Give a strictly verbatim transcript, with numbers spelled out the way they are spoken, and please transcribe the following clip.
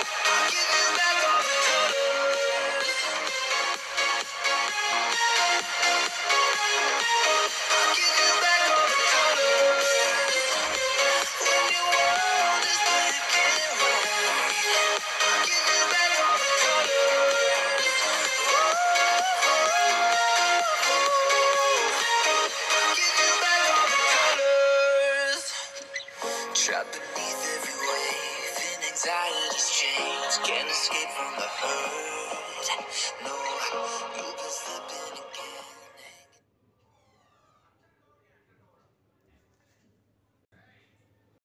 I'll give you back all the colors. I'll give you back all the colors. When your world is black and white, I'll give you back all the colors. I'll give you back all the colors. Trapped beneath every wave in anxiety's chains, can't escape from the hurt. No, you've been slipping